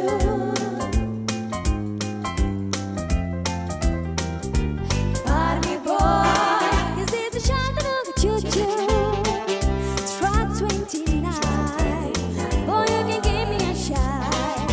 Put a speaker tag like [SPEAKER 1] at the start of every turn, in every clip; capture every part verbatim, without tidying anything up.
[SPEAKER 1] Party boy, is this a Chattanooga choo-choo? Track twenty-nine, boy you can give me a shot.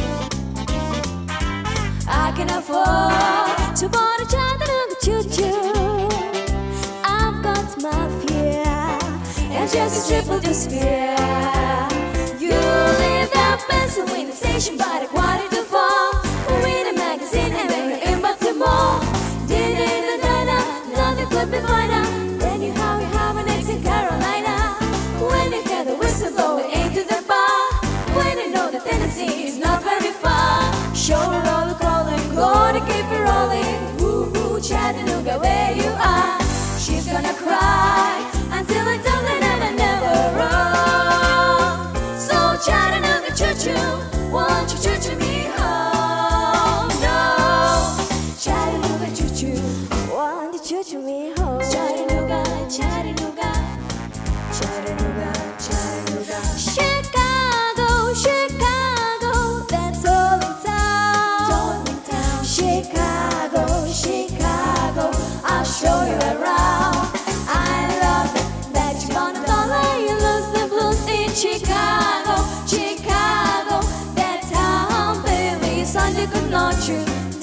[SPEAKER 1] I can afford to board a Chattanooga choo-choo. I've got my fear, and just a triple despair. You leave the pencil in the station by the quarter to four. Read a magazine and make it in Baltimore. Da-da-da-da-da, nothing could be finer. Then you have you have an ex in Carolina. When you hear the whistle blowing into the bar, when you know that Tennessee is not very far. Shoulder roller crawling, gonna keep it rolling. Woo-hoo, Chattanooga, where you are. She's gonna cry until it's something that I never wrote. So Chattanooga choo-choo, won't you choo-choo me home? No, Chattanooga choo-choo, won't you choo-choo me home? Chattanooga, Chattanooga, Chattanooga, Chattanooga. Chicago, Chicago, that's all in town. Chicago, Chicago, I'll show you around. I love it that you're gonna dollar, you lose the blues in Chicago, Chicago, that town, baby, Sunday could knock you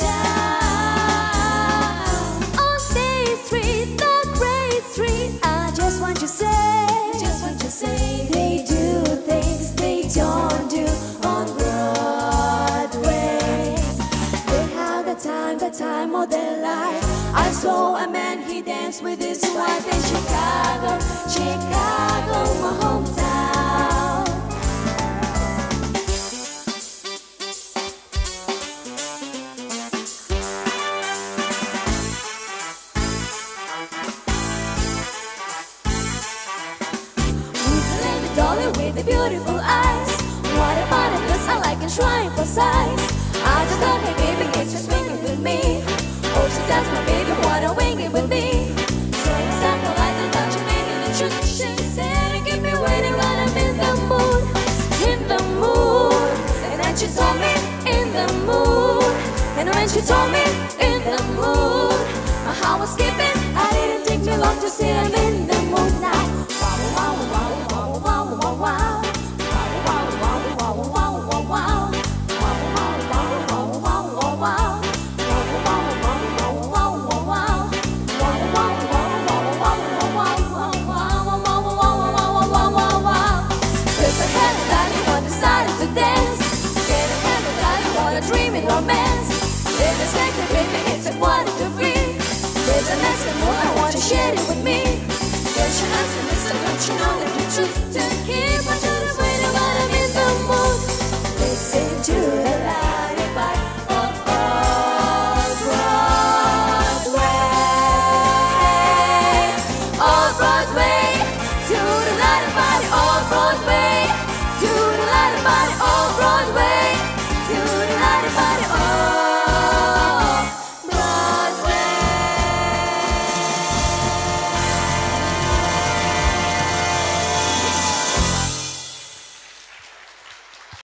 [SPEAKER 1] down. On State Street, the great street, I just want to say, just want to say, they do things they don't do on Broadway. They have the time, the time of their life. I saw a man, he danced with his wife in Chicago, Chicago, my hometown. Who's the lady dolly with the beautiful eyes? What about it? 'Cause I like a shrine for size. I just thought, hey baby, it's just swinging with me. Oh, she tells my baby, wanna wing it with me. So example, I don't touch you, baby, the truth. She said, keep me waiting, but I'm in the mood, in the mood. And then she told me, in the mood. And when she told me, in the mood, my heart was skipping. I didn't take me long to say I'm in the mood now. Wow, wow, wow, wow, wow, wow, wow. Wow, wow, wow, wow, wow, wow, wow. Wow, wow, wow, wow, wow, wow, wow. Dreaming romance. There's a second baby, it's a one to three. There's a lesson more, I want you to share it with me. Don't you answer, mister, don't you know that the truth to keep on